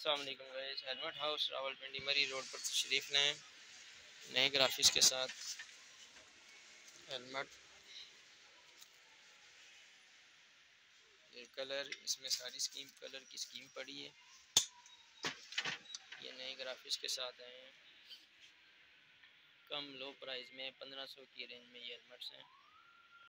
अस्सलाम वालेकुम guys, helmet house Rawalpindi मरी रोड पर तशरीफ लें। नए ग्राफिक्स के साथ हेलमेट, ये कलर, इसमें सारी कलर की स्कीम पड़ी है। ये नए ग्राफिक्स के साथ आए हैं, कम लो प्राइस में 1500 की रेंज में ये हेलमेट्स हैं।